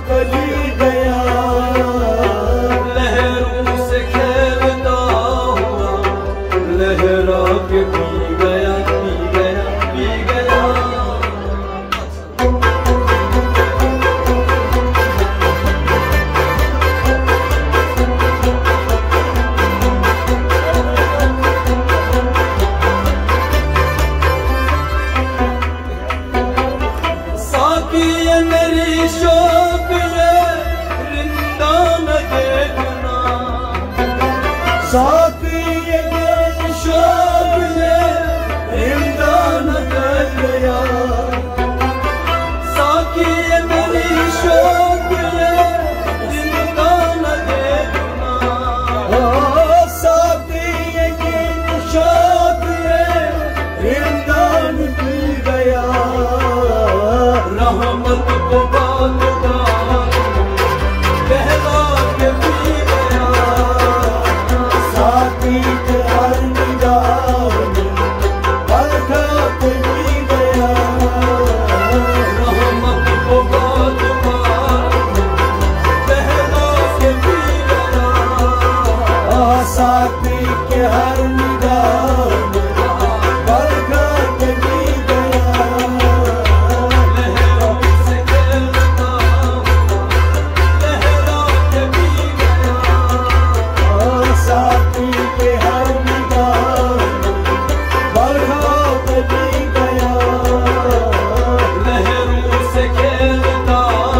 कभी गया, लहरों से खेलता हुआ लहरा के पी गया, पी गया, पी गया। साकी ये मेरी शौक ये रिंदा न देखना, साकी ये मेरी शौक ये रिंदा न कर गया, साकी ये मेरी शौक ये रिंदा न देखना, साकी ये मेरी शौक ये रिंदा न कर गया। रहमत को बात बहला के पी गया, साथी के हर निगाह में बरखा के पी गया, रहमत को बात बहला के पी गया, साथी के हर निगाह में बरखा के पी गया, लहरों से खेलता लहरा के पी गया, साथी के हर निगाह में बरखा के पी गया, लहरों से खेलता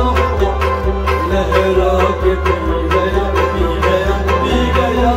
लहरा के पी गया, पी गया, पी गया।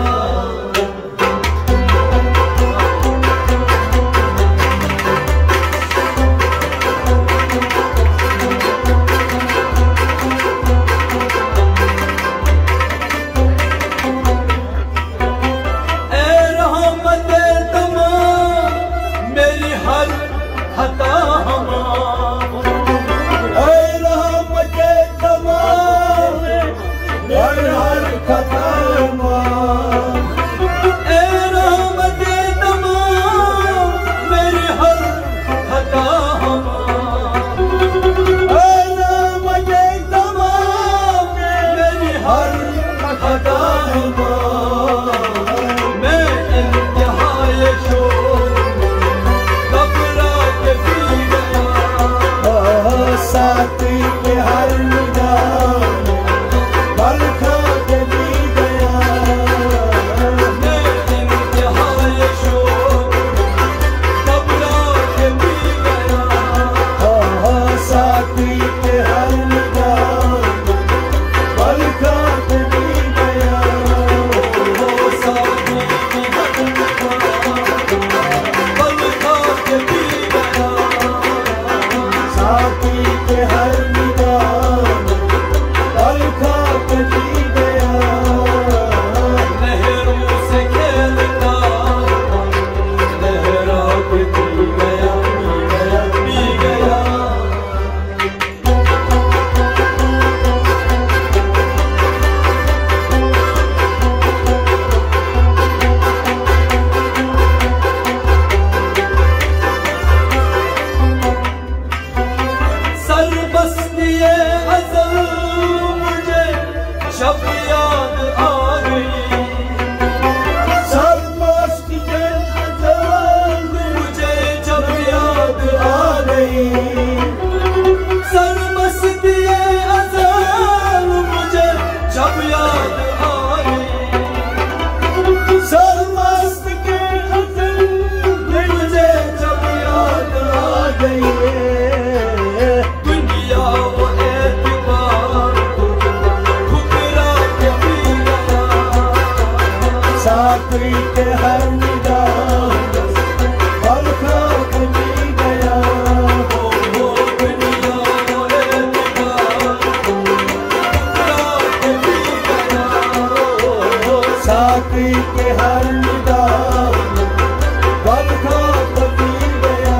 ए रहमत तमाम मेरी हर खता हमाम, ऐ रहमत तमाम हर खता मां, ए रहमत तमाम मेरी हर खता हमाम, ऐ रहमत तमाम मेरी हर खता मां, मैं इंतहाए शोर घबरा के पी गया, साथी के हर निगाह में बरखा के पी गया, मैं इंतहाए शोर घबरा के पी गया, साथी के हर निगाह में बरखा के पी गया, ओ साथी की हर पल खा के पी गया, साथी के हर निगाह में बरखा के पी गया, लहरों से खेलता लहरा के पी गया, पी गया, पी गया। सरबस्तिए अज़ल मुझे शब याद आ गई, सरमस्त के अज़ल मुझे जब याद आ गई, सरबस्तिए अज़ल मुझे जब याद आ गई, सरमस्त के अज़ल मुझे जब याद आ गई, दुनिया वो एतबार ठुकरा के पी गया, साथी के हर निगाह में बरखा के पी गया, ओ दुनिया वो एतबार ठुकरा के पी गया, साथी के हर निगाह में बरखा के पी गया,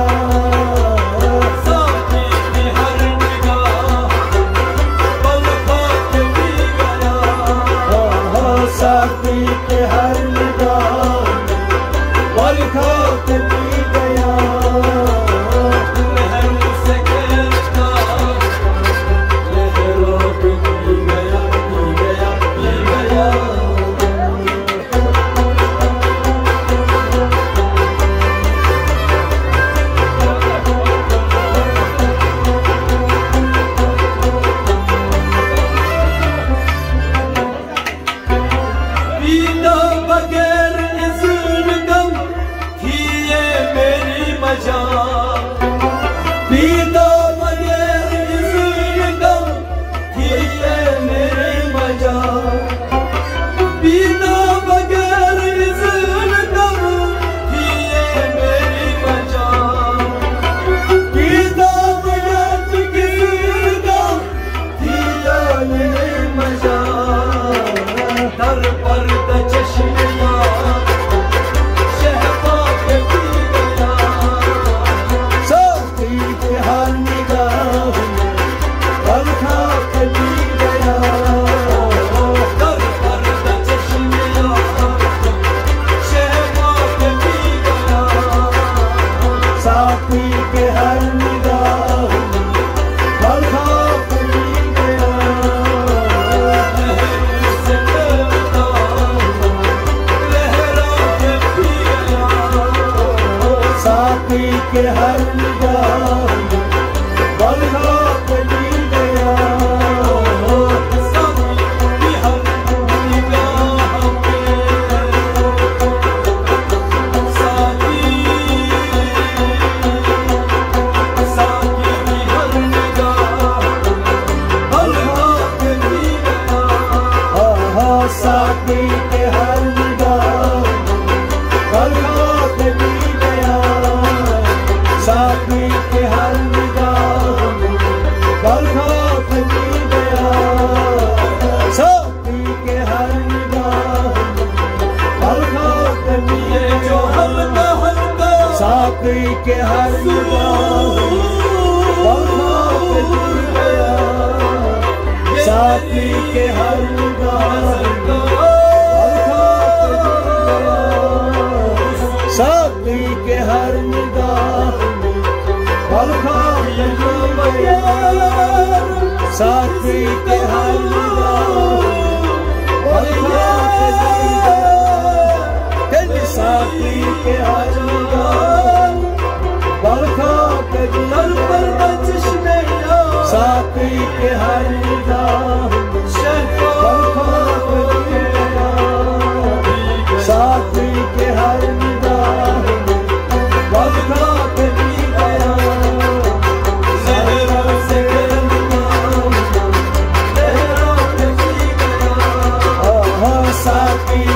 साथी की हर निगाह पल खा के पी गया, साथी के हर निगाह में बरखा के पी गया, लहरों से खेलता लहरों के के हर निगाह में बरखा पे पी गया। साकी के हर निगाह बरखा पे पी गया। साकी के हर निगाह बरखा पे पी गया। साकी के हर निगाह बरखा पे पी गया। साकी के हर निगाह बरखा पे पी गया। साकी के हर निगाह साकी के हर निगाह बरखा पे पी गया। साकी के हर निगाह बरखा पे पी गया। साकी के हर निगाह बरखा पे पी गया। साकी के हर निगाह बरखा पे पी गया। साकी के हर निगाह बरखा पे पी गया। साकी